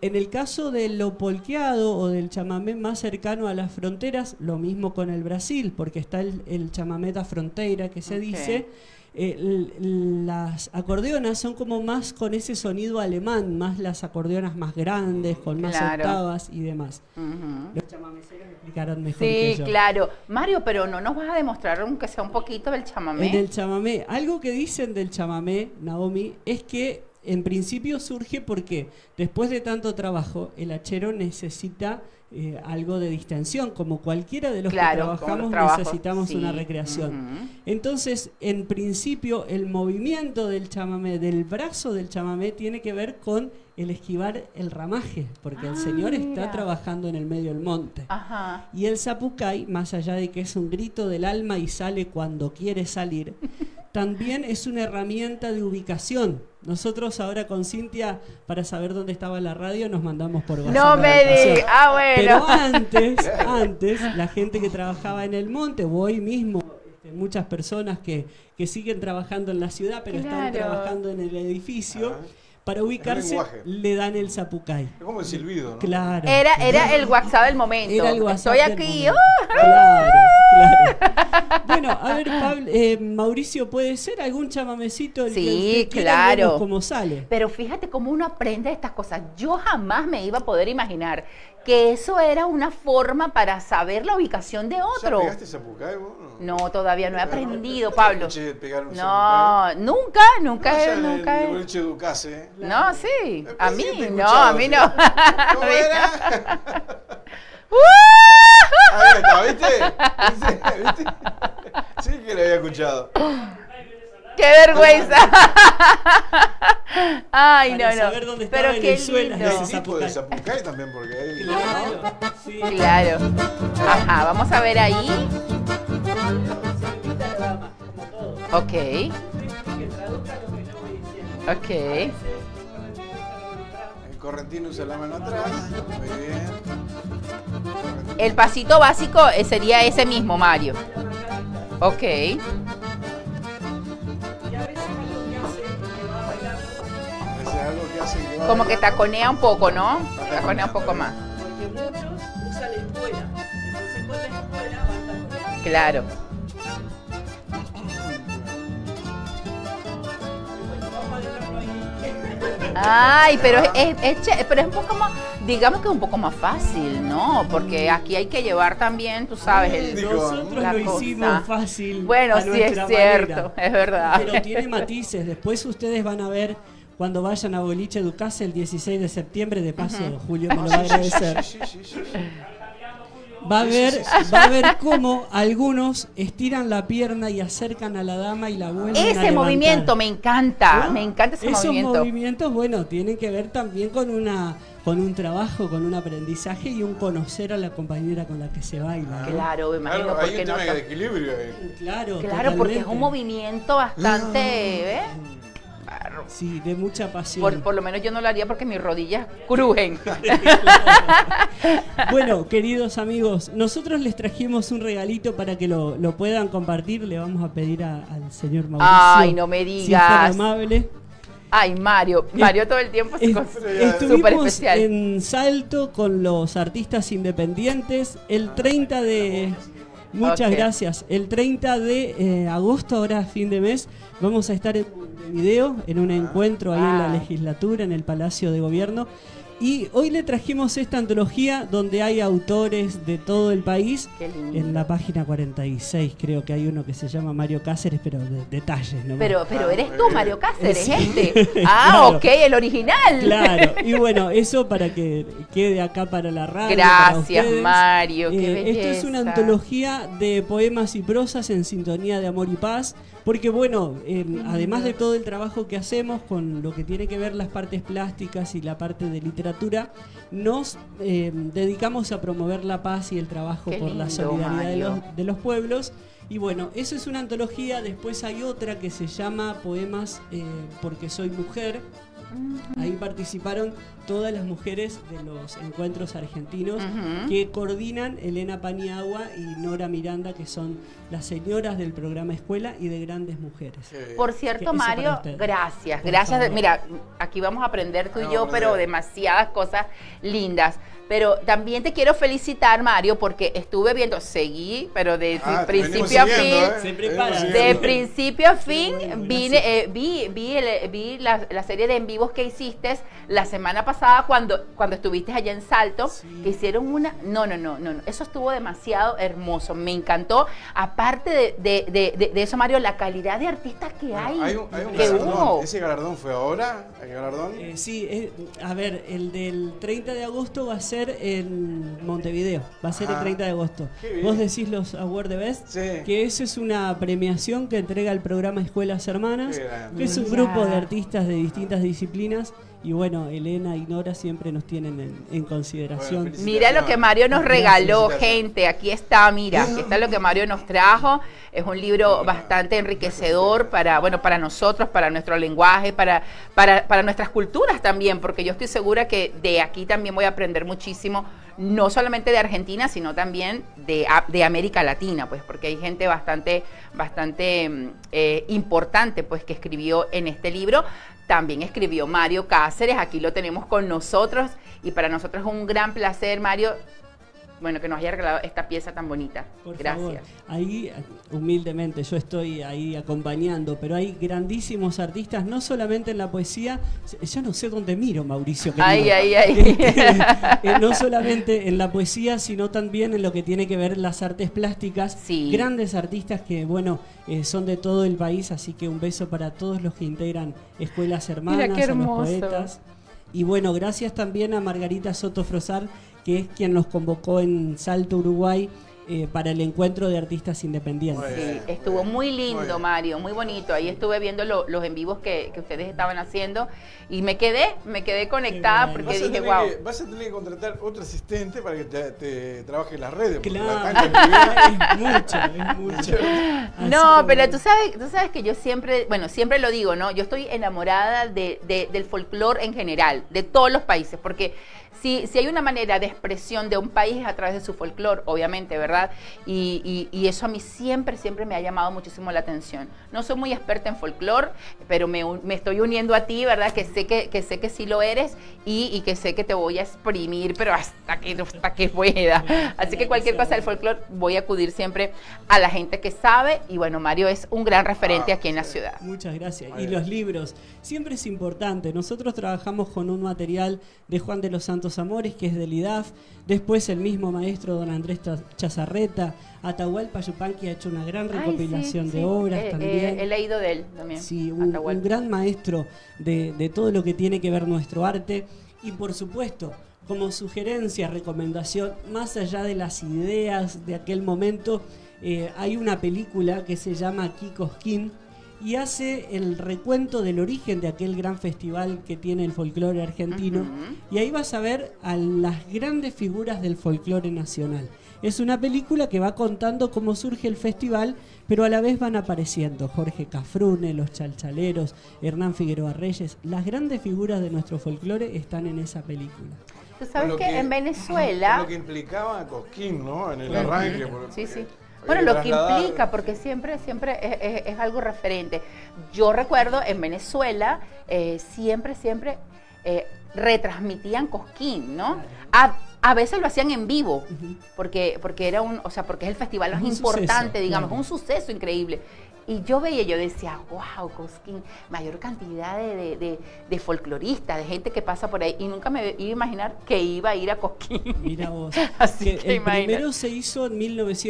En el caso de lo polqueado o del chamamé más cercano a las fronteras, lo mismo con el Brasil, porque está el chamamé da fronteira que se dice. Las acordeonas son como más con ese sonido alemán, más las acordeonas más grandes, con más octavas y demás. Los chamameceros explicaron mejor que yo. Sí, claro. Mario, pero no nos vas a demostrar aunque sea un poquito del chamamé. En el chamamé, algo que dicen del chamamé, Naomi, es que en principio surge porque después de tanto trabajo, el hachero necesita algo de distensión, como cualquiera de los que trabajamos necesitamos una recreación. Entonces, en principio, el movimiento del chamamé, del brazo del chamamé, tiene que ver con el esquivar el ramaje, porque el señor está trabajando en el medio del monte. Y el zapucay, más allá de que es un grito del alma y sale cuando quiere salir, también es una herramienta de ubicación. Nosotros ahora con Cintia, para saber dónde estaba la radio, nos mandamos por WhatsApp. No me digas, bueno. Pero antes, la gente que trabajaba en el monte, o hoy mismo, muchas personas que siguen trabajando en la ciudad, pero están trabajando en el edificio, para ubicarse le dan el zapucay. Es como el silbido, ¿no? Claro. Era el WhatsApp del momento. Era el WhatsApp Estoy aquí. Claro. Bueno, a ver, Pablo, Mauricio, ¿puede ser algún chamamecito? Sí, claro. ¿Cómo sale? Pero fíjate cómo uno aprende estas cosas. Yo jamás me iba a poder imaginar que eso era una forma para saber la ubicación de otro. ¿Ya pegaste zapucay vos? No, todavía no he aprendido, Pablo. No, nunca. El boliche Ducase. No, sí. A mí no. ¿Cómo era? Ahí está, ¿viste? Sí que lo había escuchado. ¡Qué vergüenza! Ay, Para saber dónde estaba Venezuela. Ese tipo de zapucay también, porque ahí... Claro, sí. Claro. Ajá, vamos a ver ahí. Ok. Ok. El correntino usa la mano atrás. Muy bien. El pasito básico sería ese mismo, Mario. Ok. Como que taconea un poco, ¿no? Taconea un poco más. Porque muchos usan la espuela. Entonces con la espuela van taconeando. Claro. Ay, pero es un poco más, digamos que es un poco más fácil, ¿no? Porque aquí hay que llevar también, tú sabes, nosotros lo hicimos fácil. Bueno, sí, es cierto, manera. Es verdad. Pero tiene matices. Después ustedes van a ver cuando vayan a Boliche Ducase el 16 de septiembre. De paso, Julio me lo va a agradecer. Va a ver cómo algunos estiran la pierna y acercan a la dama y la vuelven a levantar. Ese movimiento me encanta, me encanta ese movimiento. Esos movimientos, bueno, tienen que ver también con un trabajo, con un aprendizaje y un conocer a la compañera con la que se baila. Claro, me imagino. Claro, hay un tema de equilibrio ahí. Claro, porque es un movimiento bastante, Sí, de mucha pasión. Por lo menos yo no lo haría porque mis rodillas crujen. Bueno, queridos amigos, nosotros les trajimos un regalito para que lo puedan compartir. Le vamos a pedir al señor Mauricio. Ay, no me digas. Si es amable. Ay, Mario todo el tiempo es súper especial. En Salto con los artistas independientes el 30 de... Muchas gracias. El 30 de agosto, ahora fin de mes, vamos a estar en Montevideo, en un encuentro ahí en la legislatura, en el Palacio de Gobierno. Y hoy le trajimos esta antología donde hay autores de todo el país. En la página 46 creo que hay uno que se llama Mario Cáceres, pero de detalles, ¿no? Pero eres tú, Mario Cáceres, sí. Claro. Ok, el original. Claro, y bueno, eso para que quede acá para la radio. Gracias, Mario, qué belleza. Esto es una antología de poemas y prosas en sintonía de amor y paz. Porque bueno, además de todo el trabajo que hacemos con lo que tiene que ver las partes plásticas y la parte de literatura, nos dedicamos a promover la paz y el trabajo por la solidaridad de los pueblos. Y bueno, eso es una antología. Después hay otra que se llama Poemas porque soy mujer, Ahí participaron todas las mujeres de los encuentros argentinos que coordinan Elena Paniagua y Nora Miranda, que son las señoras del programa Escuela y de Grandes Mujeres. Por cierto, Mario, gracias. Gracias. Mira, aquí vamos a aprender tú y yo, pero demasiadas cosas lindas. Pero también te quiero felicitar, Mario, porque estuve viendo, seguí, pero de principio a fin, de principio a fin, vi la serie de en vivos que hiciste la semana pasada cuando estuviste allá en Salto, que hicieron una, no, eso estuvo demasiado hermoso, me encantó. Aparte de eso, Mario, la calidad de artistas que hay. Hay un galardón. ¿Ese galardón fue ahora? ¿El galardón? Sí, a ver, el del 30 de agosto va a ser en Montevideo, va a ser el 30 de agosto. Vos decís los Award the Best, que eso es una premiación que entrega el programa Escuelas Hermanas, que es un grupo de artistas de distintas disciplinas. Y bueno, Elena y Nora siempre nos tienen en consideración. Bueno, mira lo que Mario nos regaló, gente. Aquí está, mira, aquí está lo que Mario nos trajo. Es un libro bastante enriquecedor para nosotros, para nuestro lenguaje, para nuestras culturas también, porque yo estoy segura que de aquí también voy a aprender muchísimo, no solamente de Argentina, sino también de América Latina, pues, porque hay gente bastante importante, pues, que escribió en este libro. También escribió Mario Cáceres, aquí lo tenemos con nosotros, y para nosotros es un gran placer, Mario, bueno, que nos haya regalado esta pieza tan bonita. Gracias. Favor. Ahí, humildemente, yo estoy ahí acompañando, pero hay grandísimos artistas, no solamente en la poesía, yo no sé dónde miro, Mauricio. Ay. No solamente en la poesía, sino también en lo que tiene que ver las artes plásticas. Sí. Grandes artistas que, bueno, son de todo el país, así que un beso para todos los que integran Escuelas Hermanas, mira, qué hermoso. a los poetas. Y bueno, gracias también a Margarita Soto Frosar, que es quien nos convocó en Salto, Uruguay, para el encuentro de artistas independientes. Sí, estuvo muy lindo, Mario, muy bonito. Ahí estuve viendo los en vivos que ustedes estaban haciendo y me quedé conectada porque dije, wow. Vas a tener que contratar otro asistente para que te trabaje en las redes. Claro, es mucho. No, pero tú sabes que yo siempre lo digo, ¿no? Yo estoy enamorada del folclore en general, de todos los países, porque si hay una manera de expresión de un país es a través de su folclore, obviamente, ¿verdad? Y eso a mí siempre me ha llamado muchísimo la atención. No soy muy experta en folclore, pero me estoy uniendo a ti, ¿verdad? Que sé que sí lo eres y que sé que te voy a exprimir, pero hasta que pueda. Así que cualquier cosa del folclore voy a acudir siempre a la gente que sabe. Y bueno, Mario es un gran referente aquí en la ciudad. Muchas gracias. Y los libros, siempre es importante. Nosotros trabajamos con un material de Juan de los Santos Amores, que es del IDAF. Después el mismo maestro don Andrés Chazarreta, Atahualpa Yupanqui, ha hecho una gran recopilación de obras también. He leído de él también. Sí, un gran maestro de todo lo que tiene que ver nuestro arte. Y por supuesto, como sugerencia, recomendación, más allá de las ideas de aquel momento, hay una película que se llama Aquí Cosquín, y hace el recuento del origen de aquel gran festival que tiene el folclore argentino. Y ahí vas a ver a las grandes figuras del folclore nacional. Es una película que va contando cómo surge el festival, pero a la vez van apareciendo Jorge Cafrune, los Chalchaleros, Hernán Figueroa Reyes. Las grandes figuras de nuestro folclore están en esa película. Tú sabes que en Venezuela... Lo que implicaba a Cosquín, ¿no? En el arranque. Sí. Bueno, lo que implica, porque siempre es algo referente. Yo recuerdo en Venezuela, siempre retransmitían Cosquín, ¿no? A veces lo hacían en vivo, porque era porque es el festival más importante, suceso, digamos, claro. Un suceso increíble. Y yo decía, wow, Cosquín, mayor cantidad de folcloristas, de gente que pasa por ahí. Y nunca me iba a imaginar que iba a ir a Cosquín. Mira vos. Así que el primero se hizo en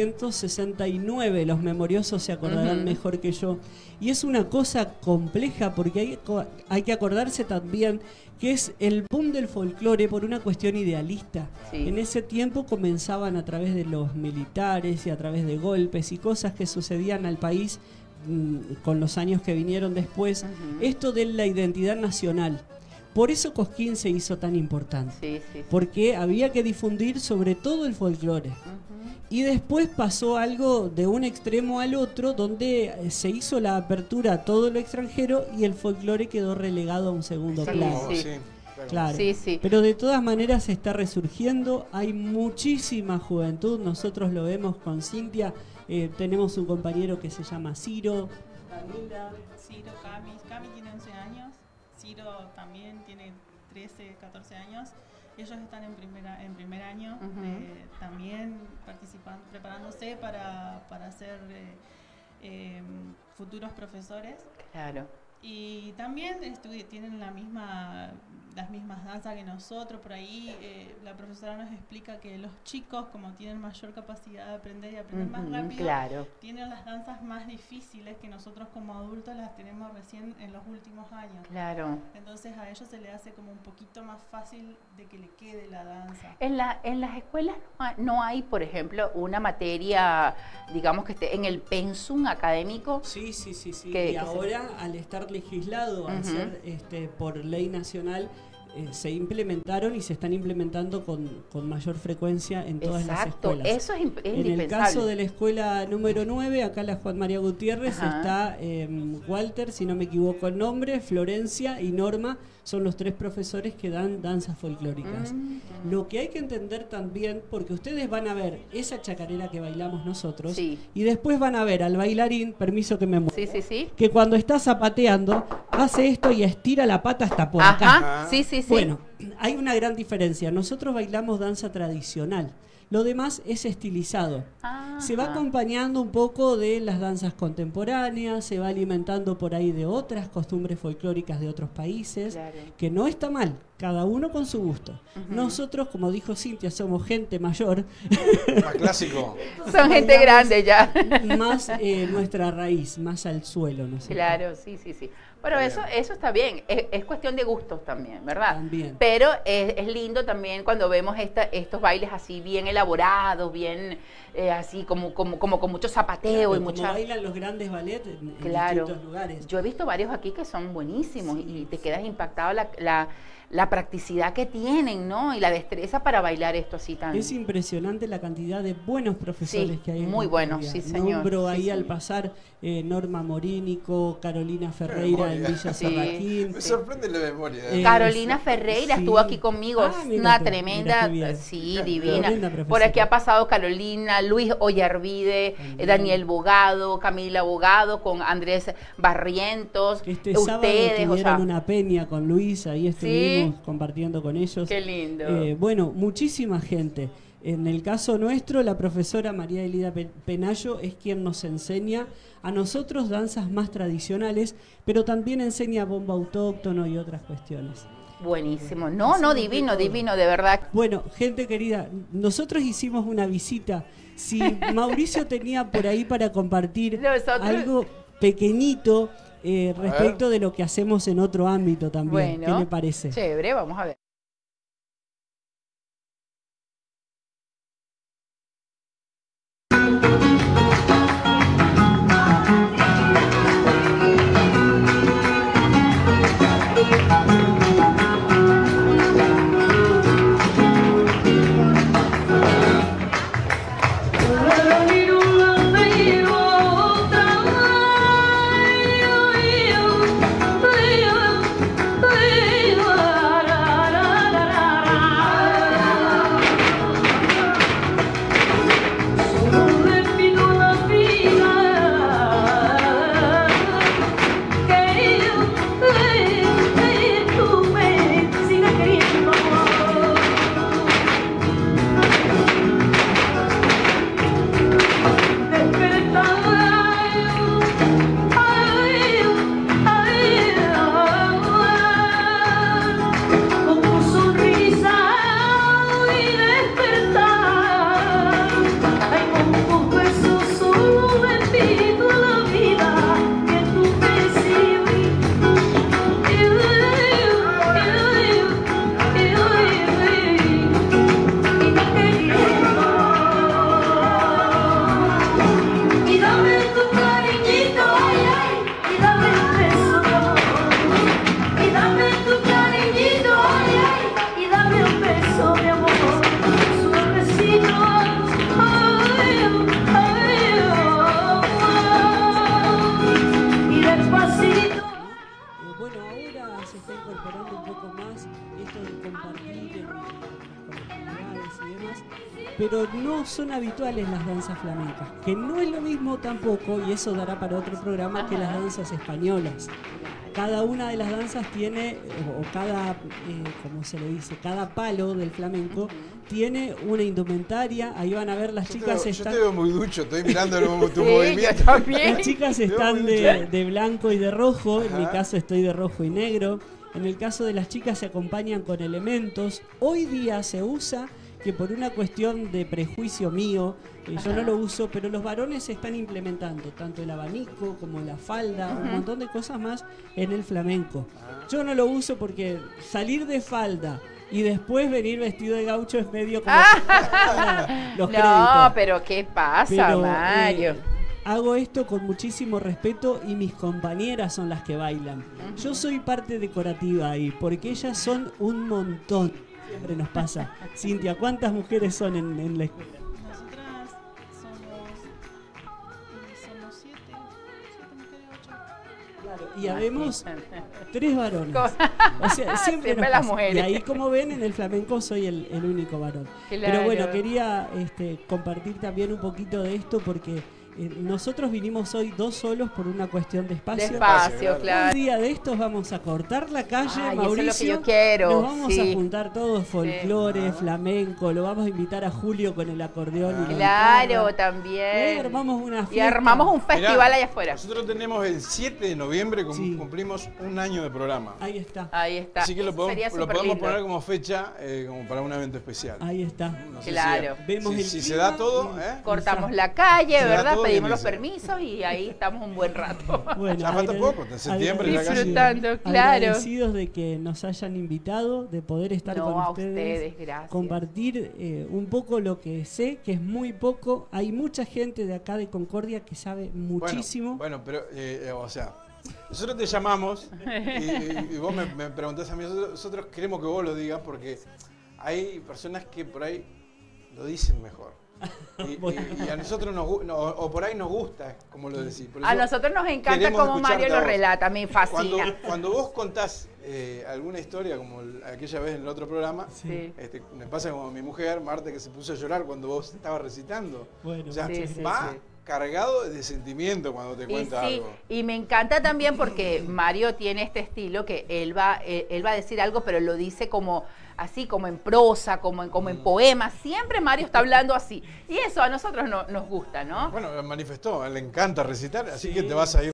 1969, los memoriosos se acordarán mejor que yo. Y es una cosa compleja porque hay que acordarse también que es el boom del folclore por una cuestión idealista. Sí. En ese tiempo comenzaban a través de los militares y a través de golpes y cosas que sucedían al país con los años que vinieron después, esto de la identidad nacional. Por eso Cosquín se hizo tan importante, porque había que difundir sobre todo el folclore. Y después pasó algo de un extremo al otro, donde se hizo la apertura a todo lo extranjero y el folclore quedó relegado a un segundo plano. sí. Claro. Sí, sí. Pero de todas maneras está resurgiendo, hay muchísima juventud, nosotros lo vemos con Cintia, tenemos un compañero que se llama Ciro. Ciro, Cami tiene 11 años, Ciro también tiene 13, 14 años. Ellos están en primer año, también participando, preparándose para ser futuros profesores. Claro. Y también tienen las mismas danzas que nosotros. Por ahí la profesora nos explica que los chicos, como tienen mayor capacidad de aprender y aprender más rápido, claro, tienen las danzas más difíciles que nosotros como adultos las tenemos recién en los últimos años. Claro. Entonces a ellos se les hace como un poquito más fácil de que le quede la danza. En las escuelas no hay, por ejemplo, una materia, digamos, que esté en el pensum académico. Sí. Que Y ahora, al estar legislado, al ser por ley nacional, se implementaron y se están implementando con mayor frecuencia en todas las escuelas. Eso es indispensable. En el caso de la escuela número 9, acá la Juan María Gutiérrez, está Walter, si no me equivoco el nombre, Florencia y Norma, son los 3 profesores que dan danzas folclóricas. Lo que hay que entender también, porque ustedes van a ver esa chacarera que bailamos nosotros, y después van a ver al bailarín, permiso que me mueva, que cuando está zapateando, hace esto y estira la pata hasta por acá. Bueno, hay una gran diferencia. Nosotros bailamos danza tradicional. Lo demás es estilizado. Se va acompañando un poco de las danzas contemporáneas, se va alimentando por ahí de otras costumbres folclóricas de otros países, que no está mal, cada uno con su gusto. Nosotros, como dijo Cintia, somos gente mayor. Más clásico. Son gente grande ya. Más nuestra raíz, más al suelo. ¿No? Claro, sí. Pero eso está bien, es cuestión de gustos también, ¿verdad? También. Pero es lindo también cuando vemos estos bailes así bien elaborados, bien así como con mucho zapateo, claro, y mucha... como bailan los grandes ballets en distintos lugares. Yo he visto varios aquí que son buenísimos y te quedas impactado la practicidad que tienen, ¿no? Y la destreza para bailar esto así tan... Es impresionante la cantidad de buenos profesores que hay en muy buenos, sí, señor. Nombro ahí al pasar Norma Morínico, Carolina Ferreira en Villa Serraquín. Me sorprende la memoria. Carolina Ferreira estuvo aquí conmigo, una tremenda, divina. Por aquí ha pasado Carolina, Luis Ollarvide, Daniel Bogado, Camila Bogado, con Andrés Barrientos, sábado tuvieron una peña con Luis, ahí estuvimos compartiendo con ellos. Qué lindo. Bueno, muchísima gente. En el caso nuestro, la profesora María Elida Penayo es quien nos enseña a nosotros danzas más tradicionales, pero también enseña bombo autóctono y otras cuestiones. Buenísimo. Divino, de verdad. Bueno, gente querida, nosotros hicimos una visita. Si Mauricio tenía por ahí para compartir algo pequeñito respecto de lo que hacemos en otro ámbito también. Bueno, ¿qué me parece? Chévere, vamos a ver. La esto de compartir en las colectividades y demás, pero no son habituales las danzas flamencas, que no es lo mismo tampoco, y eso dará para otro programa, que las danzas españolas. Cada una de las danzas tiene, o cada, como se le dice, cada palo del flamenco tiene una indumentaria. Ahí van a ver las chicas Yo te veo muy ducho, estoy mirando tu movimiento. Yo también. Las chicas están de blanco y de rojo, en mi caso estoy de rojo y negro. En el caso de las chicas se acompañan con elementos. Hoy día se usa, que por una cuestión de prejuicio mío, yo no lo uso, pero los varones están implementando tanto el abanico como la falda, un montón de cosas más en el flamenco. Yo no lo uso porque salir de falda y después venir vestido de gaucho es medio como los créditos. No, pero ¿qué pasa, Pero, Mario? Hago esto con muchísimo respeto y mis compañeras son las que bailan. Yo soy parte decorativa ahí, porque ellas son un montón. Siempre nos pasa. Cintia, ¿cuántas mujeres son en la escuela? Nosotras somos 7 mujeres, 8. Claro, y habemos 3 varones. O sea, siempre nos las pasa. mujeres. Y ahí, como ven, en el flamenco soy el único varón. Claro. Pero bueno, quería compartir también un poquito de esto porque nosotros vinimos hoy 2 solos por una cuestión de espacio. Despacio, Un claro. día de estos vamos a cortar la calle, Ay, Mauricio. eso es lo que yo quiero. Nos vamos sí. a juntar todos, folclore, flamenco. Lo vamos a invitar a Julio con el acordeón. Y la Claro, guitarra. también. Y armamos una Y fiesta. armamos un festival Mirá, allá afuera. Nosotros tenemos el 7 de noviembre, Sí. cumplimos un año de programa. Ahí está. Ahí está. Así que lo Sería podemos superlindo. poner como fecha, como para un evento especial. Ahí está. No sé Claro. Vemos si el se clima da todo, y- Cortamos la calle, Se da ¿verdad? todo Pedimos bien los ese. permisos y ahí estamos un buen rato. Bueno, Ya falta poco, en septiembre ya casi. Disfrutando, claro. Agradecidos de que nos hayan invitado, de poder estar No, con a ustedes, ustedes, gracias. compartir un poco lo que sé, que es muy poco. Hay mucha gente de acá de Concordia que sabe muchísimo. Bueno, pero, o sea, nosotros te llamamos y vos me preguntás a mí, nosotros queremos que vos lo digas porque hay personas que por ahí lo dicen mejor. Y a nosotros o por ahí nos gusta, como lo decís. Por A eso nosotros nos encanta queremos como Mario escucharte a lo vos. relata, me fascina. Cuando vos contás alguna historia, como aquella vez en el otro programa, Sí. me pasa como mi mujer, Marta, que se puso a llorar cuando vos estabas recitando. Bueno, O sea, Sí, sí, va sí. cargado de sentimiento cuando te Y cuenta sí, algo. y me encanta también porque Mario tiene este estilo que él va a decir algo, pero lo dice como así, como en prosa, como en poema. Siempre Mario está hablando así. Y eso a nosotros nos gusta, ¿no? Bueno, manifestó, le encanta recitar, así Sí. que te vas a ir